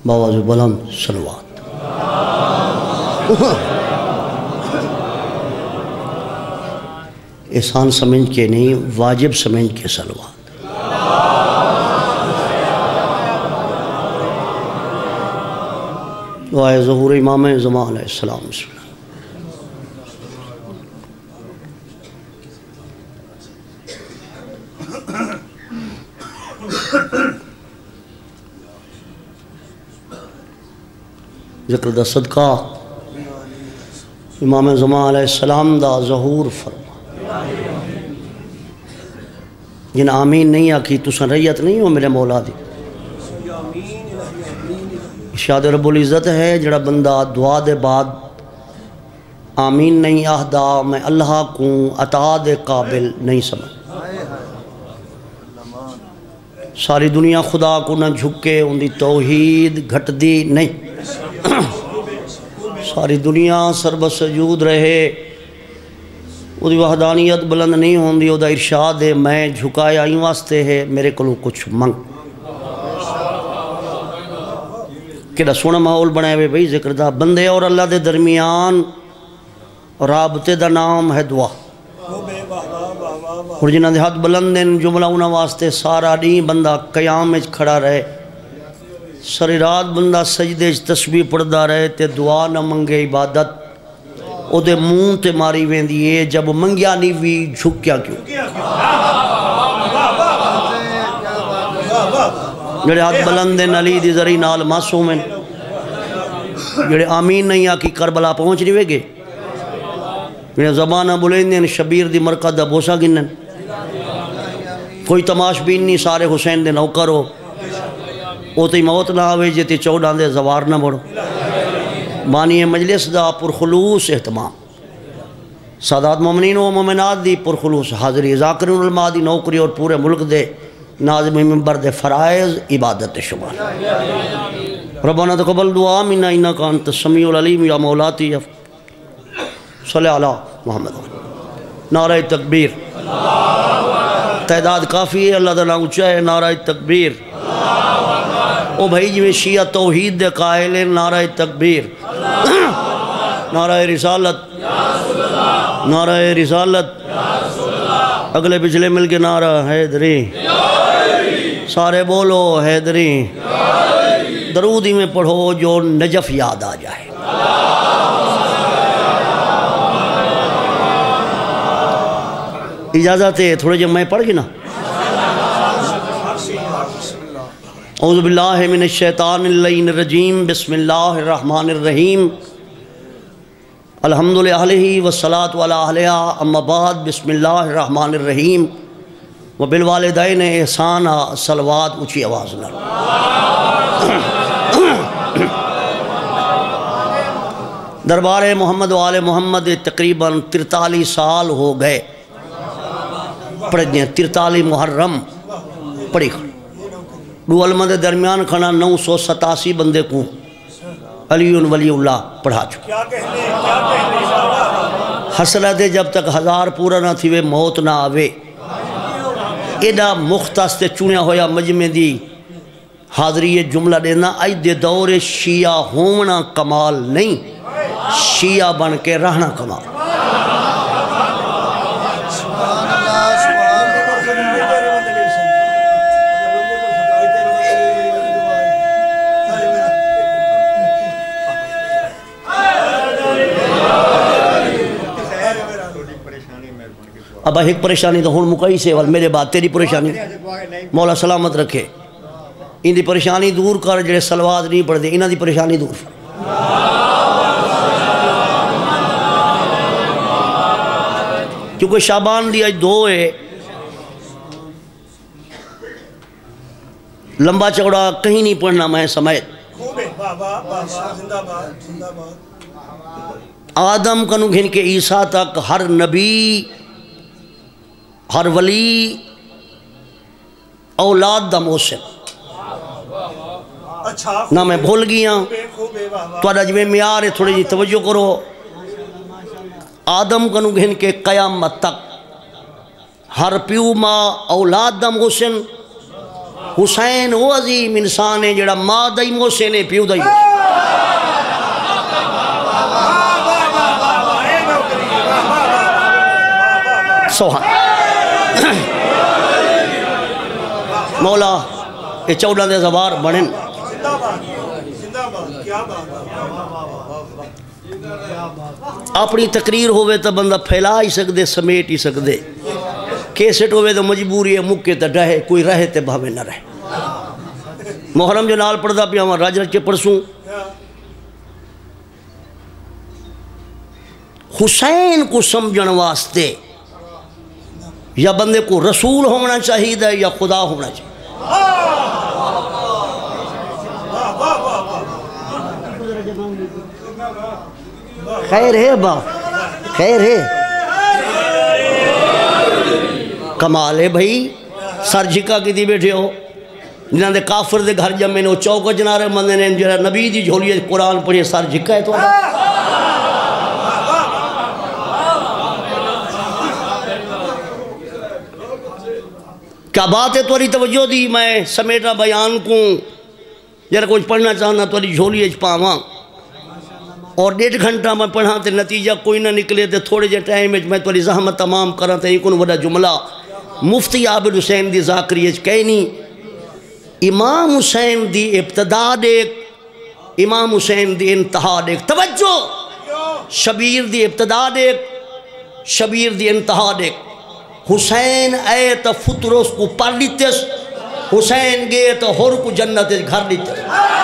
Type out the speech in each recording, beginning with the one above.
باواز بلند صلوات۔ احسان سمجھ کے نہیں، واجب سمجھ کے صلوات۔ دعائے ظہور امام زمان علیہ السلام۔ بسم اللہ۔ ذکر دا صدقہ امام زمان علیہ السلام دا ظہور فرما۔ جن آمین نہیں آکھی تساں ریت نہیں ہو میرے مولا دی۔ ارشاد رب العزت ہے جڑا بندہ دعا دے بعد آمین نہیں آہدا میں اللہ کو عطا دے قابل نہیں سمجھ۔ ساری دنیا خدا کو نہ جھکے ان دی توحید گھٹ دی نہیں، ساری دنیا سربت سجود رہے وہ دی وحدانیت بلند نہیں ہوندی، وہ دا ارشاد ہے میں جھکایا ہی واسطے ہے میرے کلو کچھ منگ۔ کیڑا سونا ماحول بنائے ہوئے بھئی ذکر دا بندے اور اللہ دے درمیان رابطے دا نام ہے دعا۔ اور جنہ دے ہاتھ بلند دن جملہ انہا واسطے سارا نہیں بندہ قیام میں کھڑا رہے، ساری رات بندہ سجدے تسبیح پڑھدا رہے تے دعا نہ منگے عبادت او دے منہ تے ماری ویندی ہے، جب منگیا نہیں بھی جھکیا کیوں؟ جڑے ہاتھ بلند دن علی دی ذری نال معصوم ہیں، جڑے آمین نہیں آکی کربلا پہنچ نہیں وے گے، جڑے زبانہ بلندن شبیر دی مرکز دا بوسا گنن، کوئی تماش بین نہیں سارے حسین دے نوکر ہو، او تی موت نہ آوے جیتی چوڑان دے زوار نہ بڑھو۔ بانی مجلس دا پرخلوص احتمام، سادات مومنین و مومنات دی پرخلوص حاضری، ذاکرین علماء دی نوکری اور پورے ملک دے ناظم منبر دے فرائض عبادت شمار۔ ربنا تقبل دعا منا انکا انت السمیع العلیم یا مولاتی صلی علی محمد۔ نعرہ تکبیر، تعداد کافی ہے، اللہ تعالیٰ اونچا ہے، نعرہ تکبیر۔ او بھائی جی میں شیعہ توحید دے قائل ہیں، نعرہ تکبیر، نعرہ رسالت، نعرہ رسالت، اگلے پچھلے مل کے نعرہ حیدری، سارے بولو حیدری، درودی میں پڑھو جو نجف یاد آ جائے۔ اجازت ہے تھوڑے جب میں پڑھ گی نا۔ اعوذ باللہ من الشیطان اللعین الرجیم، بسم اللہ الرحمن الرحیم، الحمد للہ والصلاة علی اہلہا، اما بعد، بسم اللہ الرحمن الرحیم، وبالوالدین احسانا، صلوات اونچی آواز نہ۔ دربار محمد و آل محمد تقریباً 43 سال ہو گئے پڑھ دیں، 43 محرم پڑھی کھڑی دو علماء دے درمیان کھڑا 987 بندے کو علی ولی اللہ پڑھا چکے۔ حسرت جب تک 1000 پورا نہ تھی وے موت نہ آوے، ایڈا مختص تے چونیا ہویا مجمع دی حاضری جملہ دینا آئی دے دور شیعہ ہونا کمال نہیں، شیعہ بن کے رہنا کمال۔ اب ایک پریشانی تو ہون مکئی سے وال میرے بعد تیری پریشانی مولا سلامت رکھے، ان دی پریشانی دور کر، جڑے سلوات نہیں پڑھ دے انہاں دی پریشانی دور۔ کیونکہ شعبان دی آج 2 ہے، لمبا چوڑا کہیں نہیں پڑھنا میں سمیت۔ آدم کنو گھن کے عیسیٰ تک ہر نبی ہر ولی اولاد دا موسم نہ میں بھول گیا تو آج میں میار ہے، تھوڑی جی توجہ کرو۔ آدم کنو گھن کے قیامت تک ہر پیو ماں اولاد دا موسم حسین وہ عظیم انسان ہے جڑا ماں دائی موسے نے پیو دائی موسے سوہان مولا یہ 14 دے زوار بڑھن اپنی تقریر ہوئے تو بندہ پھیلا ہی سکدے سمیٹ ہی سکدے کیسٹ ہوئے تو مجبوری ہے مکے تو رہے کوئی رہے تو بھاوے نہ رہے محرم جو نال پڑھدا پیا ہوں راج رج کے پرسوں حسین کو سمجھن واسطے یا بندے کو رسول ہونا چاہیے یا خدا ہونا چاہیے خیر ہے با خیر ہے کمال ہے بھائی سر جھکا کی دی بیٹھے ہو جنہاں دے کافر دے گھر جمعے نے وہ چوک جنارے مندے نے جنہاں نبی دی جھولی قرآن پڑھے سر جھکا ہے تو کیا بات ہے توری توجہ دی میں سمیٹا بیان کو جرہ کچھ پڑھنا چاہنا توری جھولی اچ پاواں اور 1.5 گھنٹہ میں پڑھا تے نتیجہ کوئی نہ نکلے تے تھوڑے جے ٹائم میں توری زحمت تمام کرا تے ایک وڈا جملہ مفتی عابد حسین دی ذاکری اچ کہنی امام حسین دی ابتدا دیکھ امام حسین دی انتہا دیکھ توجہ شبیر دی ابتدا دیکھ شبیر دی انتہا دیکھ حسین اے تو فطرس کو پڑھ لیتس حسین گئے تو ہر کو جنت گھر لیتس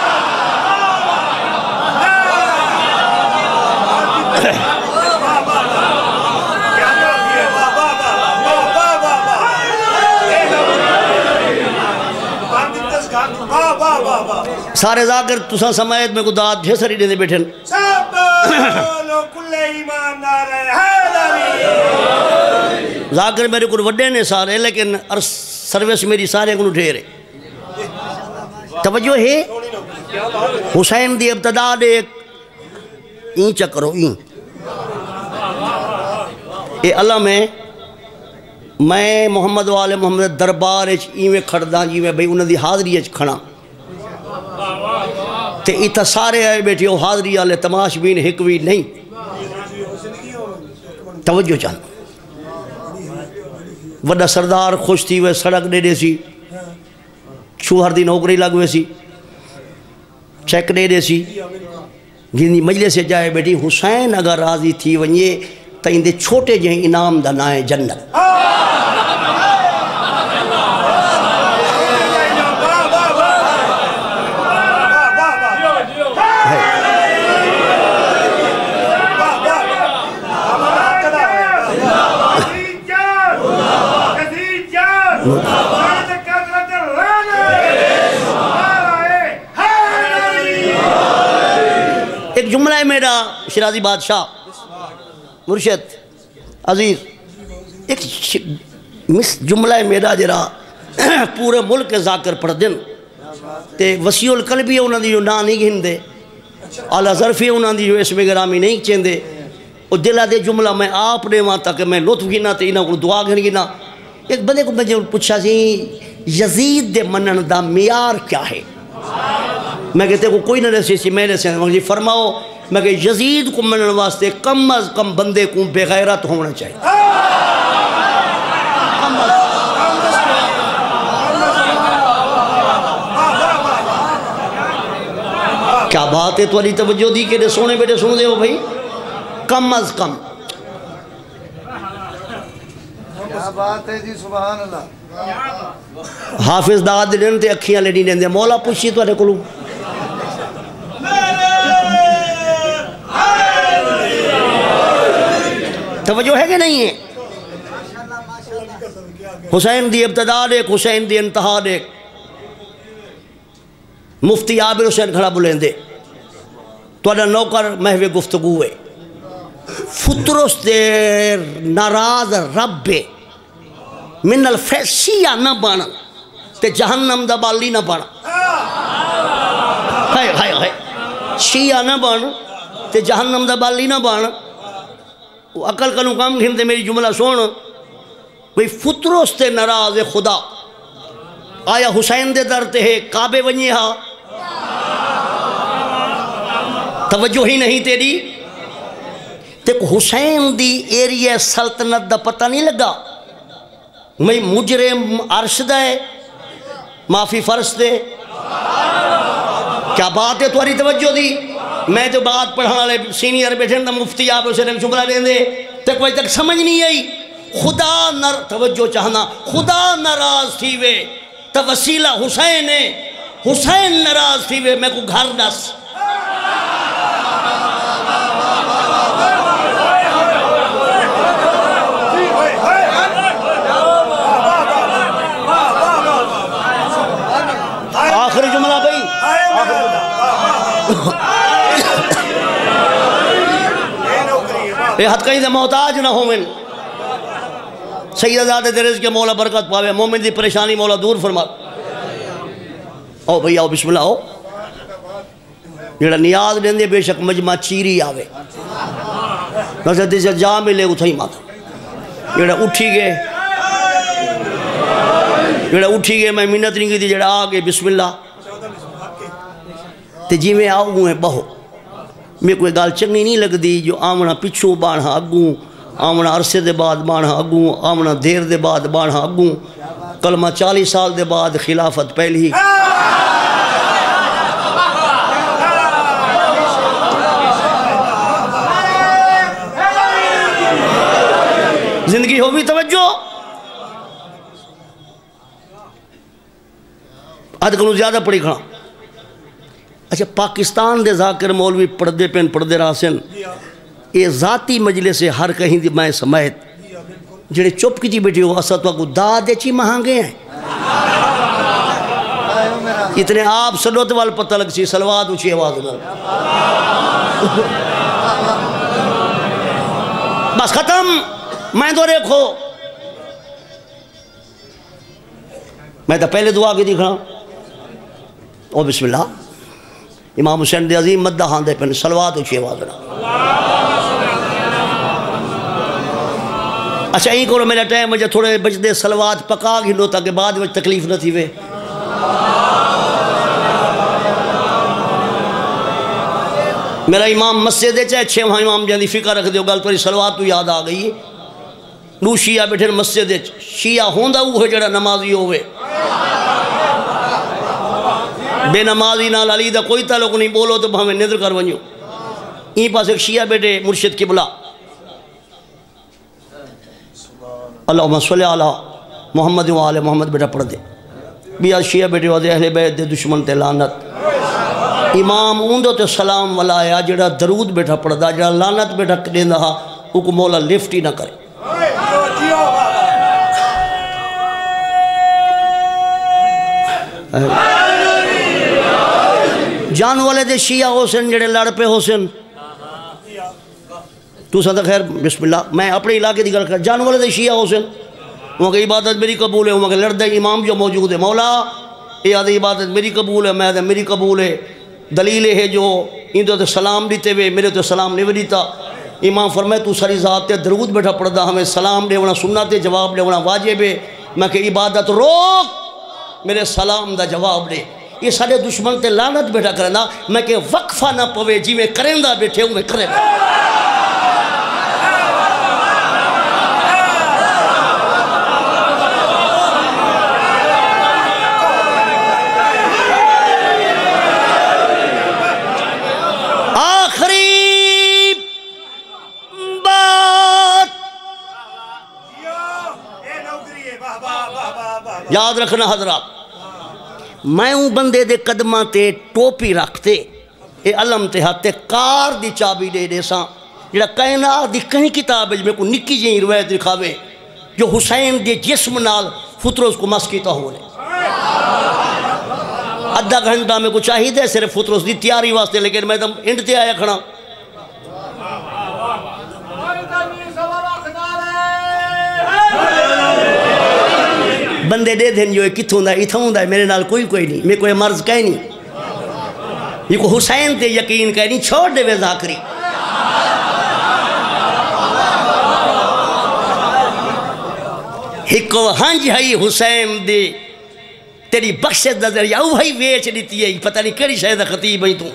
سارے ذاکر تسا سمایت میں کو داد جھسری دے بیٹھن ذاکر میرے کو وڈے نے سارے لیکن سروس میری سارے کو ڈھیرے توجہ ہے حسین دی ابتدا دیکھ این چکرو این اے اللہ میں محمد والے محمد دربار اچ این میں کھڑدا جی میں بھئی انہاں دی حاضری اچ کھڑا تے ایتھا سارے آئے بیٹھے ہو حاضری والے تماش بین ہکوی نہیں توجہ چاہنا وڈا سردار خوش تھی وہ سڑک دے دے سی شوہر دی نوکری لگ ہوئے سی چیک دے دے سی جن مجلس سے جائے بیٹھی حسین اگر راضی تھی ونجے تو ان دے چھوٹے جہیں انعام دا نائے جنت ایک جملہ ہے میرا شرازی بادشاہ مرشد عزیز ایک جملہ ہے میرا جرا پورے ملک کے ذاکر پڑھ دن تے وسیع القلبی ہے انہوں نے جو نا نہیں گھن دے اعلیٰ ظرفی ہے انہوں نے جو اسم گرامی نہیں چین دے اور دلہ دے جملہ میں آپ نے وہاں تک میں لطف گھنا تے انہوں کو دعا گھن گھنا ایک بندے کو مجھے پوچھا سی یزید دے منن دا معیار کیا ہے میں کہتے کو کوئی نہ رسی سی میں رسی مجھے فرماؤ میں کہ یزید کو منن واسطے کم از کم بندے کو بے غیرت ہونا چاہیے کیا بات ہے تمہاری توجہ دی کہ سونے بیٹے سن دے ہو بھائی کم از کم کیا بات ہے جی سبحان اللہ حافظ داد دن تے اکھیاں لیڈی دیں دے مولا پوچھی تو کلو توجہ ہے کہ نہیں ہے حسین دی ابتدا دیکھ حسین دی انتہا دیکھ مفتی عابد حسین کھڑا بلین دے تو نوکر محو گفتگو ہے فطرس دے ناراض رب من الفیشیہ نہ بانا تے جہنم دا بالی نہ بانا ہائے ہائے ہائے شیعہ نہ بانا تے جہنم دا بالی نہ بانا وہ عقل کا نکام گھن دے میری جملہ سونا بھئی فطرس تے ناراض خدا آیا حسین دے در تے کعبے ونجے ہاں توجہ ہی نہیں تیری تے حسین دی ایریہ سلطنت دا پتہ نہیں لگا میں مجرم عرش دے معافی فرش دے کیا بات ہے تمہاری توجہ دی میں تو بات پڑھانا لے سینئر بیٹھے دا مفتی آپ اسے شکرہ دیں دے تے کوئی تک سمجھ نہیں آئی خدا توجہ چاہنا خدا ناراض تھی وے تو وسیلہ حسین ہے حسین ناراض تھی وے میں کو گھر نس آخری جملہ بھئی اے حد کہیں دے محتاج نہ ہو من سید ذات دے رزق کے مولا برکت پاوے مومن دی پریشانی مولا دور فرما او بھئی آؤ بسم اللہ آؤ جڑا نیاز دیں دے بے شک مجمع چیری آوے نظر دیسے جا ملے اتھائی ماتا جڑا اٹھی گئے میں منت نہیں کی تھی جڑا آگے بسم اللہ تے جی میں آؤں ہیں بہو میں کوئی گال چنگی نہیں لگ دی جو آمنا پچھوں بانہا اگوں آمنا عرصے دے بعد بانہا اگوں آمنا دیر دے بعد بانہا اگوں کلمہ 40 سال دے بعد خلافت پہلی زندگی ہو بھی توجہ آدھ کنو زیادہ پڑھی کھڑا اچھا پاکستان دے ذاکر مولوی پردے پین پردے راسن یہ ذاتی مجلس سے ہر کہیں دی میں سمایت جڑے چپ کی جی بیٹھی ہو اسد وقت دادے چی مہانگے ہیں اتنے آپ صلوت وال پتہ لگ سی سلوات اچھی آواز نہ بس ختم میں دو ریکھو میں تو پہلے دعا کی دیکھنا او بسم اللہ امام حسین دے عظیم مدہ ہاں دے پہنے سلوات اچھی آواز نہ اچھا این کرو میرا ٹائم مجھے تھوڑے بچ دے سلوات پکا گھنو تاکہ بعد میں تکلیف نہ تھی وے میرا امام مسجد دے چاہے 6 وہاں امام جاندی فکر رکھ دیو گل توری سلوات تو یاد آ گئی نو شیعہ بیٹھے مسجد دے شیعہ ہوندہ وہ جڑا نمازی ہوئے بے نمازی نال علی دا کوئی تعلق نہیں بولو تو ہمیں نظر کر ونجو این پاس ایک شیعہ بیٹے مرشد قبلہ اللہم صلی علی محمد و آل محمد بیٹا پڑھ دے بیا شیعہ بیٹے وعدے اہل بیت دے دشمن تے لعنت امام اوندو تے سلام ولایا جڑا درود بیٹا پڑھ دا جڑا لعنت بیٹا دین دا اوکو مولا لفٹ ہی نہ کرے جان والے دے شیعہ حسین جڑے لڑ پہ حسین تو ساتھ خیر بسم اللہ میں اپنے علاقے دی گل کر جان والے دے شیعہ حسین وہاں کہ عبادت میری قبول ہے وہاں کہ لڑ دے امام جو موجود ہے مولا یہ آدھے عبادت میری قبول ہے میں دے میری قبول ہے دلیل ہے جو ان تو سلام دیتے ہوئے میرے تو سلام نہیں دیتا امام فرمائے تو ساری ذات تے درود بیٹھا پڑھ دا ہمیں سلام دے ونا سنت جواب دے ونا واجب ہے میں کہ عبادت روک میرے سلام دا جواب دے یہ سارے دشمن تے لعنت بیٹھا کرنا میں کہ وقفہ نہ پوے جی میں کرندہ بیٹھے ہوں میں کرے گا آخری بات یاد رکھنا حضرات میں ہوں بندے دے قدمہ تے ٹوپی رکھتے اے علم تے ہاتھ تے کار دی چابی دے دے ساں جڑا کائنات دی کہیں کتاب ہے میں کو نکی جیں روایت دکھاوے جو حسین دے جسم نال فطروز کو مس کیتا ہو لے ادھا گھنٹہ میں کو چاہی دے صرف فطروز دی تیاری واسطے لیکن میں دم انڈ تے آیا کھڑا بندے دے دھن جو ہے کتھوں دا اتھوں دا میرے نال کوئی نہیں میں کوئی مرض کہیں نہیں یہ کو حسین تے یقین کہیں نہیں چھوڑ دے وے ذاکری ہکو ہنج ہائی حسین دے تیری بخشت نظر یا وہی ویچ دیتی ہے پتہ نہیں کیڑی شے دا خطیب ہے تو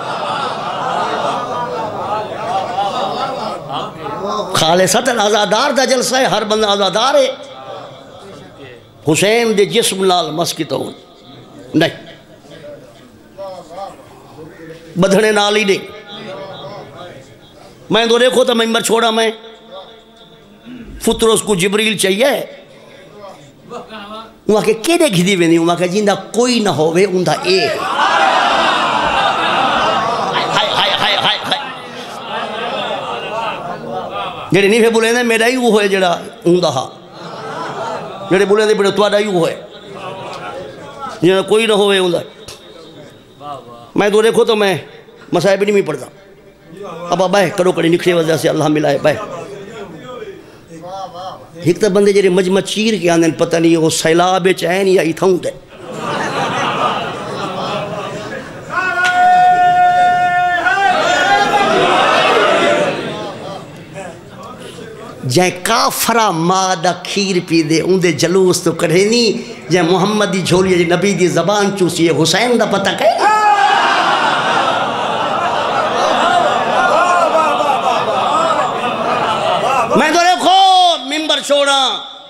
خالصتاً آزادار دا جلسہ ہے ہر بندہ آزادار ہے حسین دے جسم لال مسکتا ہوں نہیں بدھنے نالی نہیں میں تو دیکھو تو ممبر چھوڑا میں فطرس کو جبریل چاہیے وہاں کے کیڑے گھدی ہوئے نہیں وہاں کے جندہ کوئی نہ ہوئے اندھا اے جڑے نہیں پھر بولے ہیں میرا ہی وہ ہوئے جڑا اندھا ہاں جڑے بولے ہیں بڑے توڑا ہی وہ ہوئے جنہاں کوئی نہ ہوئے اندھا میں تو دیکھو تو میں مسائب نہیں پڑھتا اب بھائی کرو کڑی نکھلے وجہ سے اللہ ملائے بھائی ایک تا بندے جڑے مجمع چیر کے آندھیں پتہ نہیں وہ سیلاب چین یا اتھاؤں دے جائیں کافرہ مادہ کھیر پی دے اندے جلوس تو کرے نہیں جائیں محمد دی جھولی جی نبی دی زبان چوسی ہے حسین دا پتہ کہے میں تو دیکھو ممبر چھوڑا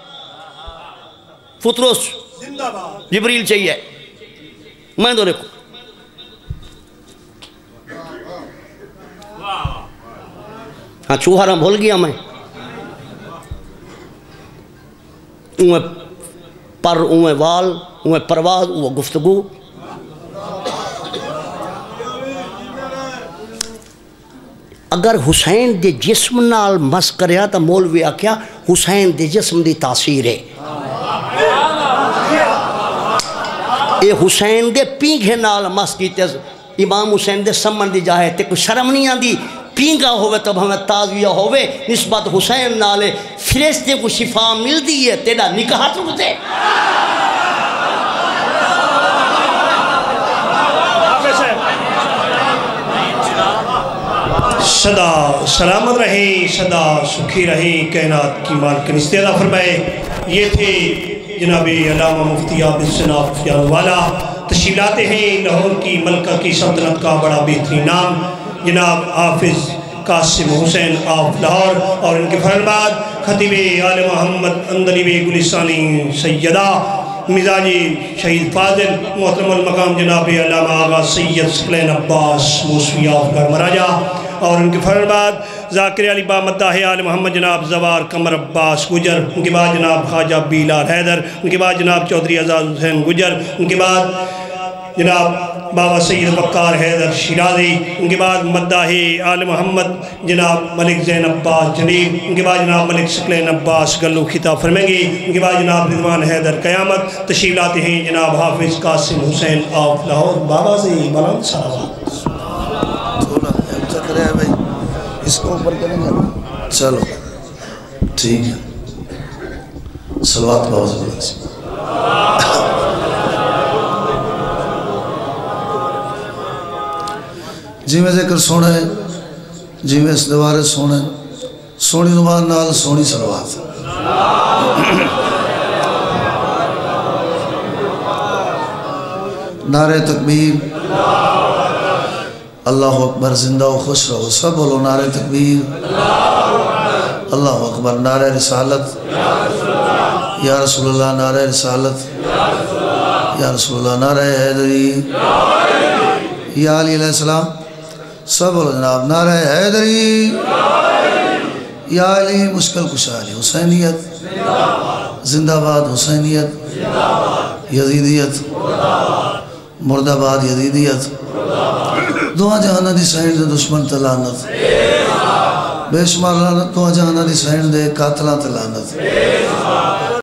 فطرس جبریل چاہیے میں تو دیکھو ہاں چوہارا بھول گیا میں اوہ پر اوہ وال اوہ پرواز اوہ گفتگو اگر حسین دے جسم نال مس کریا تا مولوی آکیا حسین دے جسم دی تاثیر ہے اے حسین دے پینگھے نال مس کیتے امام حسین دے سمن دی جاہے تے کوئی شرم نہیں آن دی پینگا ہوئے تب ہمیں تازویہ ہوئے نسبت حسین نالے فرشتے کو شفا مل دی ہے تیرا نکاح چکتے صدا سلامت رہے صدا سکھی رہے کائنات کی مالک استعداد فرمائے یہ تھے جناب علامہ مفتی عابد سناف والا تشریف لاتے ہیں لاہور کی ملکہ کی سلطنت کا بڑا بہترین نام جناب حافظ قاسم حسین آف لاہور اور ان کے فوراً بعد خطیب آل محمد اندلیب گلستانی سیدہ مزاجی شہید فاضل محترم المقام جناب علامہ آغا سید ثقلین عباس موسوی آف گھر مراجہ اور ان کے فوراً بعد ذاکر علی با مداح آل محمد جناب زوار قمر عباس گجر ان کے بعد جناب خواجہ بیلال حیدر ان کے بعد جناب چودھری اعزاز حسین گجر ان کے بعد جناب بابا سید بکار حیدر شیرازی ان کے بعد مداح آل محمد جناب ملک زین عباس جلیل ان کے بعد جناب ملک ثقلین عباس گلو خطاب فرمیں گے ان کے بعد جناب رضوان حیدر قیامت تشریف لاتے ہیں جناب حافظ قاسم حسین آف لاہور بابا سے بلند صلوات اس کو اوپر کریں گے چلو ٹھیک ہے صلوات بابا سے بلند جی میں ذکر سونا ہے جی میں اس دوارے سونا ہے سونی زبان نال سونی صلوات نعرہ تکبیر اللہ اکبر زندہ و خوش رہو سب بولو نعرہ تکبیر اللہ اکبر نعرہ رسالت یا رسول اللہ نعرہ رسالت یا رسول اللہ نعرہ حیدری یا علی علیہ السلام سب بولو جناب نعرہ حیدری یا علی مشکل کشا علی حسینیت زندہ باد حسینیت یزیدیت مرد آباد یزیدیت دعا جہانہ دی سائن دے دشمن تلانت بے شمار لانت دعا جہانہ دی سائن دے قاتلان تلانت